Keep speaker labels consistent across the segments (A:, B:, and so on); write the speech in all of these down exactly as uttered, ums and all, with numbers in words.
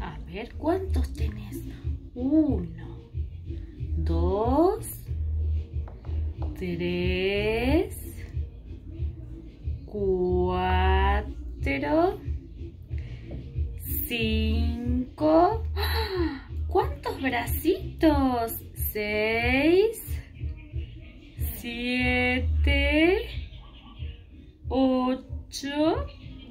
A: A ver, ¿cuántos tenés? Uno, dos, tres, cuatro, cinco. ¡Ah! ¿Cuántos bracitos? Seis, siete, ocho,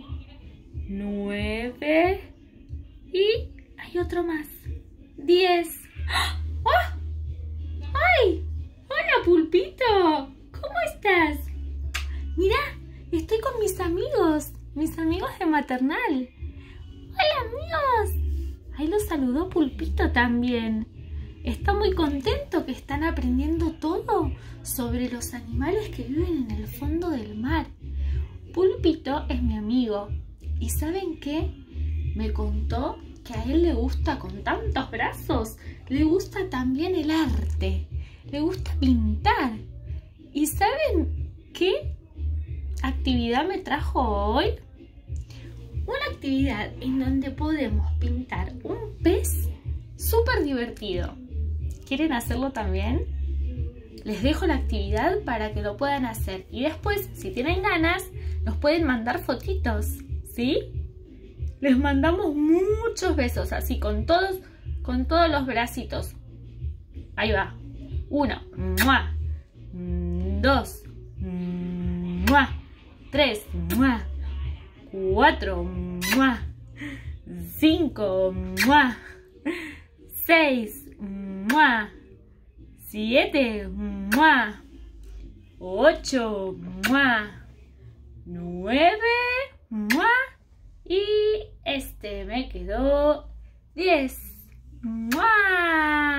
A: nueve y hay otro más. Diez. ¡Oh! ¡Ay! ¡Hola, Pulpito! ¿Cómo estás? Mirá, estoy con mis amigos, mis amigos de maternal. ¡Hola, amigos! Ahí los saludó Pulpito también. Está muy contento que están aprendiendo todo sobre los animales que viven en el fondo del mar. Pulpito es mi amigo. ¿Y saben qué? Me contó que a él le gusta, con tantos brazos, le gusta también el arte. Le gusta pintar. ¿Y saben qué actividad me trajo hoy? Una actividad en donde podemos pintar un pez súper divertido. ¿Quieren hacerlo también? Les dejo la actividad para que lo puedan hacer. Y después, si tienen ganas, nos pueden mandar fotitos, ¿sí? Les mandamos muchos besos, así, con todos, con todos los bracitos. Ahí va. Uno. ¡Mua! Dos. ¡Mua! Tres. ¡Mua! Cuatro. ¡Mua! Cinco. ¡Mua! Seis. ¡Mua! Siete. ¡Mua! Ocho. ¡Mua! Nueve. ¡Mua! Y este me quedó diez. ¡Mua!